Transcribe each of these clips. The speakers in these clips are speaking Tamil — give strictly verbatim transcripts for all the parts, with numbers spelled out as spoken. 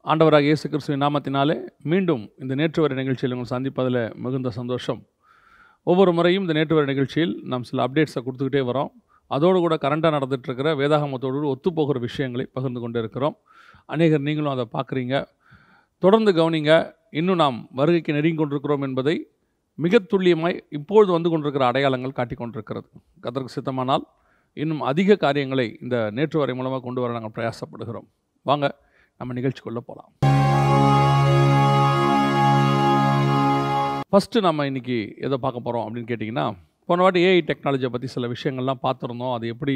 ஆண்டவராக இயேசு கிறிஸ்துவின் நாமத்தினாலே மீண்டும் இந்த நேற்று வரை நிகழ்ச்சியில் உங்கள் சந்திப்பதில் மிகுந்த சந்தோஷம். ஒவ்வொரு முறையும் இந்த நேற்று வரை நிகழ்ச்சியில் நாம் சில அப்டேட்ஸை கொடுத்துக்கிட்டே வரோம். அதோடு கூட கரண்டாக நடந்துகிட்ருக்கிற வேதாகமத்தோடு ஒத்துப்போகிற விஷயங்களை பகிர்ந்து கொண்டு இருக்கிறோம். அநேகர் நீங்களும் அதை பார்க்குறீங்க. தொடர்ந்து கவனிங்க. இன்னும் நாம் வருகைக்கு நெருங்கி கொண்டிருக்கிறோம் என்பதை மிக துல்லியமாய் இப்பொழுது வந்து கொண்டிருக்கிற அடையாளங்கள் காட்டி கொண்டிருக்கிறது. கர்த்தருக்கு சித்தமானால் இன்னும் அதிக காரியங்களை இந்த நேற்று வரை மூலமாக கொண்டு வர நாங்கள் பிரயாசப்படுகிறோம். வாங்க நம்ம நிகழ்ச்சிக்குள்ளே போகலாம். ஃபஸ்ட்டு நம்ம இன்றைக்கி எதை பார்க்க போகிறோம் அப்படின்னு கேட்டிங்கன்னா, போன வாட்டி ஏஐ டெக்னாலஜியை பற்றி சில விஷயங்கள்லாம் பார்த்துருந்தோம். அது எப்படி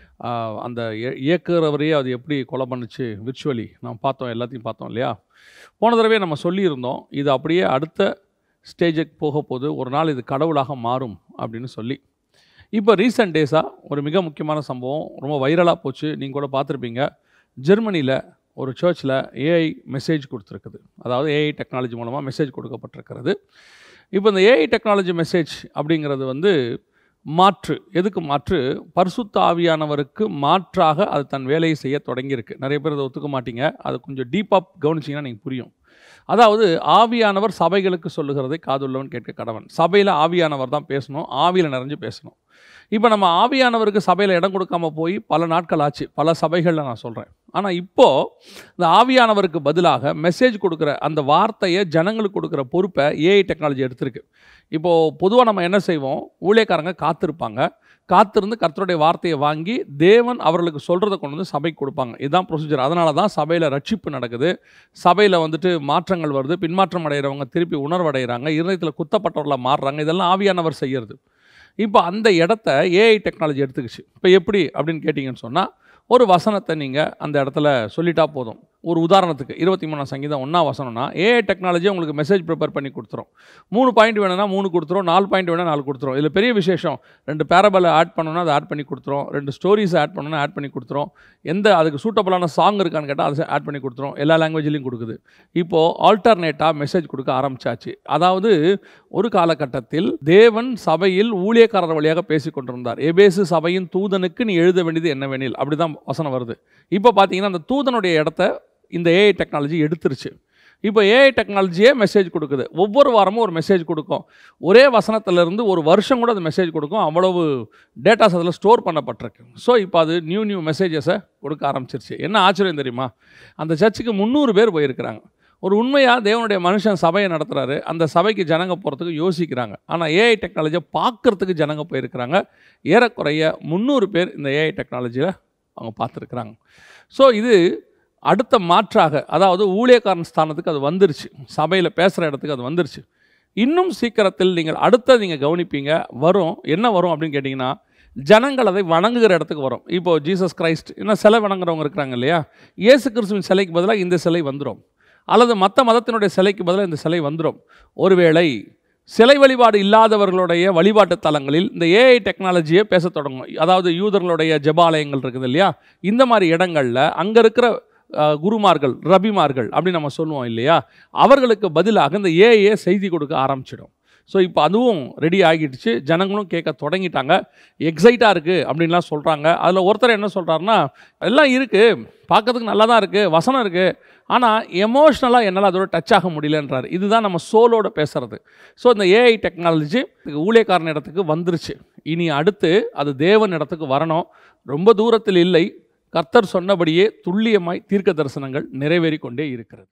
அந்த இயக்குறவரையே அது எப்படி கொலை பண்ணுச்சு விர்ச்சுவலி நம்ம பார்த்தோம், எல்லாத்தையும் பார்த்தோம் இல்லையா. போன தடவை நம்ம சொல்லியிருந்தோம் இது அப்படியே அடுத்த ஸ்டேஜுக்கு போக போது ஒரு நாள் இது கடவுளாக மாறும் அப்படின்னு சொல்லி. இப்போ ரீசெண்ட் டேஸாக ஒரு மிக முக்கியமான சம்பவம் ரொம்ப வைரலாக போச்சு. நீங்கள் கூட பார்த்துருப்பீங்க. ஜெர்மனியில் ஒரு சர்ச்சில் ஏஐ மெசேஜ் கொடுத்துருக்குது. அதாவது ஏஐ டெக்னாலஜி மூலமாக மெசேஜ் கொடுக்கப்பட்டிருக்கிறது. இப்போ இந்த ஏஐ டெக்னாலஜி மெசேஜ் அப்படிங்கிறது வந்து மாற்று, எதுக்கு மாற்று? பரிசுத்த ஆவியானவருக்கு மாற்றாக அது தன் வேலையை செய்ய தொடங்கியிருக்கு. நிறைய பேர் அதை ஒத்துக்க மாட்டீங்க. அது கொஞ்சம் டீப்பாக கவனிச்சிங்கன்னா நீங்கள் புரியும். அதாவது ஆவியானவர் சபைகளுக்கு சொல்லுகிறதை காதுள்ளவன் கேட்க கடவன். சபையில் ஆவியானவர் தான் பேசணும், ஆவியில் நிறைஞ்சு பேசணும். இப்போ நம்ம ஆவியானவருக்கு சபையில் இடம் கொடுக்காமல் போய் பல நாட்கள் ஆச்சு, பல சபைகளில் நான் சொல்கிறேன். ஆனால் இப்போது இந்த ஆவியானவருக்கு பதிலாக மெசேஜ் கொடுக்குற அந்த வார்த்தையை ஜனங்களுக்கு கொடுக்குற பொறுப்பை ஏஐ டெக்னாலஜி எடுத்திருக்கு. இப்போது பொதுவாக நம்ம என்ன செய்வோம், ஊழியக்காரங்க காத்திருப்பாங்க. காத்திருந்து கர்த்தருடைய வார்த்தையை வாங்கி தேவன் அவர்களுக்கு சொல்கிறத கொண்டு வந்து சபைக்கு கொடுப்பாங்க. இதுதான் ப்ரொசீஜர். அதனால தான் சபையில் ரட்சிப்பு நடக்குது, சபையில் வந்துட்டு மாற்றங்கள் வருது, பின்மாற்றம் அடைகிறவங்க திருப்பி உணர்வடைகிறாங்க, இருதயத்தில் குத்தப்பட்டவர்களாக மாறுறாங்க. இதெல்லாம் ஆவியானவர் செய்கிறது. இப்போ அந்த இடத்த ஏஐ டெக்னாலஜி எடுத்துக்கிச்சு. இப்போ எப்படி அப்படின்னு கேட்டிங்கன்னு சொன்னால், ஒரு வசனத்தை நீங்கள் அந்த இடத்துல சொல்லிட்டா போதும். ஒரு உதாரணத்துக்கு இருபத்தி மூணாம் சங்கீதம் ஒன்றா வசனம்னா ஏஐ டெக்னாலஜி உங்களுக்கு மெசேஜ் ப்ரிப்பேர் பண்ணி கொடுத்துரும். மூணு பாயிண்ட் வேணும்னா மூணு கொடுத்துரும், நாலு பாயிண்ட் வேணால் நாலு கொடுத்துரும். இதில் பெரிய விசேஷம், ரெண்டு பேரபலை ஆட் பண்ணணும்னா அதை ஆட் பண்ணி கொடுத்துரும், ரெண்டு ஸ்டோரிஸை ஆட் பண்ணணும்னா ஆட் பண்ணி கொடுத்துரும், எந்த அதுக்கு சூட்டபுளான சாங் இருக்கான்னு கேட்டால் அதை ஆட் பண்ணி கொடுத்துரும். எல்லா லாங்குவேஜ்லையும் கொடுக்குது. இப்போது ஆல்டர்னேட்டாக மெசேஜ் கொடுக்க ஆரம்பிச்சாச்சு. அதாவது ஒரு காலகட்டத்தில் தேவன் சபையில் ஊழியக்காரர் வழியாக பேசி கொண்டிருந்தார். எபேசு சபையின் தூதனுக்கு நீ எழுத வேண்டியது என்னவெனில், அப்படி தான் வசனம் வருது. இப்போ பார்த்தீங்கன்னா அந்த தூதனுடைய இடத்த இந்த ஏஐ டெக்னாலஜி எடுத்துருச்சு. இப்போ ஏஐ டெக்னாலஜியே மெசேஜ் கொடுக்குது. ஒவ்வொரு வாரமும் ஒரு மெசேஜ் கொடுக்கும். ஒரே வசனத்திலேருந்து ஒரு வருஷம் கூட அது மெசேஜ் கொடுக்கும். அவ்வளவு டேட்டாஸ் அதில் ஸ்டோர் பண்ணப்பட்டிருக்கு. ஸோ இப்போ அது நியூ நியூ மெசேஜஸை கொடுக்க ஆரம்பிச்சிருச்சு. என்ன ஆச்சரியம் தெரியுமா, அந்த சர்ச்சுக்கு முந்நூறு பேர் போயிருக்கிறாங்க. ஒரு உண்மையாக தேவனுடைய மனுஷன் சபையை நடத்துகிறாரு, அந்த சபைக்கு ஜனங்க போகிறதுக்கு யோசிக்கிறாங்க. ஆனால் ஏஐ டெக்னாலஜியை பார்க்குறதுக்கு ஜனங்க போயிருக்கிறாங்க. ஏறக்குறைய முந்நூறு பேர் இந்த ஏஐ டெக்னாலஜியில் அவங்க பார்த்துருக்குறாங்க. ஸோ இது அடுத்த மாற்றாக, அதாவது ஊழியக்காரன் ஸ்தானத்துக்கு அது வந்துருச்சு, சபையில் பேசுகிற இடத்துக்கு அது வந்துருச்சு. இன்னும் சீக்கிரத்தில் நீங்கள் அடுத்த நீங்கள் கவனிப்பீங்க, வரும். என்ன வரும் அப்படின்னு கேட்டிங்கன்னா, ஜனங்கள் அதை வணங்குகிற இடத்துக்கு வரும். இப்போது ஜீசஸ் கிரைஸ்ட் என்ன சிலை வணங்குறவங்க இருக்கிறாங்க இல்லையா, இயேசு கிறிஸ்துவின் சிலைக்கு பதிலாக இந்த சிலை வந்துடும், அல்லது மற்ற மதத்தினுடைய சிலைக்கு பதிலாக இந்த சிலை வந்துடும். ஒருவேளை சிலை வழிபாடு இல்லாதவர்களுடைய வழிபாட்டு தலங்களில் இந்த ஏஐ டெக்னாலஜியை பேச தொடங்கும். அதாவது யூதர்களுடைய ஜெபாலயங்கள் இருக்குது இல்லையா, இந்த மாதிரி இடங்களில் அங்கே இருக்கிற குருமார்கள், ரபிமார்கள் அப்படின்னு நம்ம சொல்லுவோம் இல்லையா, அவர்களுக்கு பதிலாக இந்த ஏஐயை செய்தி கொடுக்க ஆரம்பிச்சிடும். ஸோ இப்போ அதுவும் ரெடி ஆகிடுச்சு, ஜனங்களும் கேட்க தொடங்கிட்டாங்க. எக்ஸைட்டாக இருக்குது அப்படின்லாம் சொல்கிறாங்க. அதில் ஒருத்தர் என்ன சொல்கிறாருன்னா, எல்லாம் இருக்குது, பார்க்கறதுக்கு நல்லா தான் இருக்குது, வசனம் இருக்குது, ஆனால் எமோஷ்னலாக என்னால் அதோட டச் ஆக முடியலன்றார். இதுதான் நம்ம சோலோட பேசுகிறது. ஸோ இந்த ஏஐ டெக்னாலஜி ஊழியக்காரன் இடத்துக்கு வந்துருச்சு. இனி அடுத்து அது தேவன் இடத்துக்கு வரணும். ரொம்ப தூரத்தில் இல்லை. கர்த்தர் சொன்னபடியே துல்லியமாய் தீர்க்க தரிசனங்கள் நிறைவேறி கொண்டே இருக்கிறது.